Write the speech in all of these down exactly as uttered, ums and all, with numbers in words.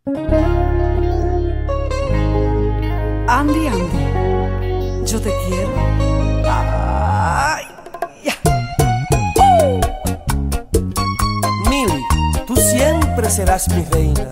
Andy, Andy, yo te quiero. Ay, ya. Uh. Milly, tú siempre serás mi reina.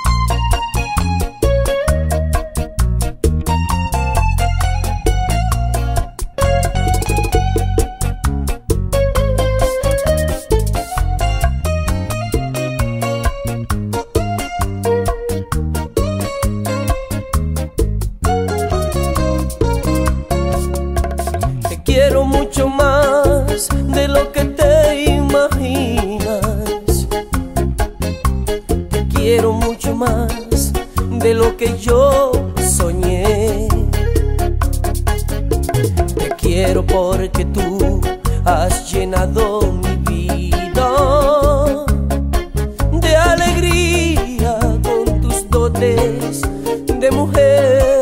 Quiero mucho más de lo que te imaginas. Te quiero mucho más de lo que yo soñé. Te quiero porque tú has llenado mi vida de alegría con tus dotes de mujer.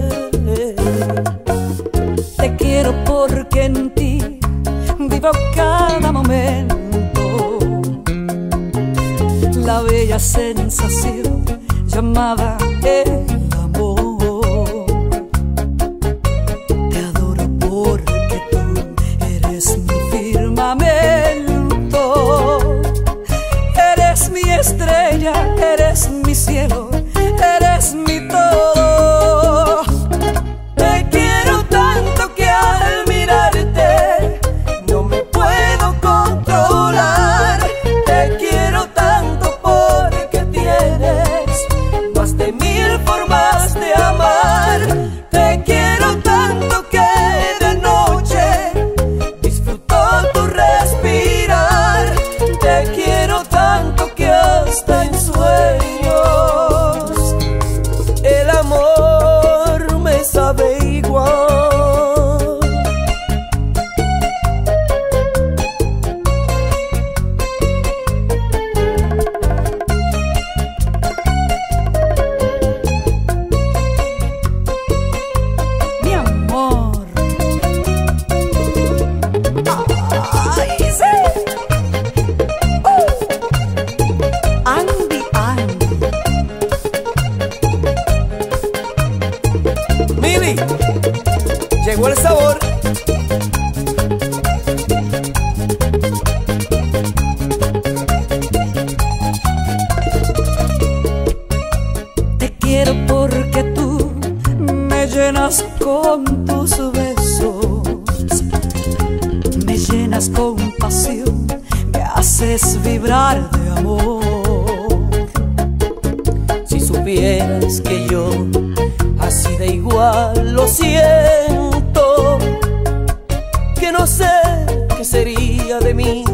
Te quiero porque en ti vivo cada momento, la bella sensación llamada el amor. Te adoro porque tú eres mi firmamento, eres mi estrella, eres mi cielo, eres mi todo. Milly, llegó el sabor. Te quiero porque tú me llenas con tus besos, me llenas con pasión, me haces vibrar de amor. Si supieras que yo así de igual lo siento, que no sé qué sería de mí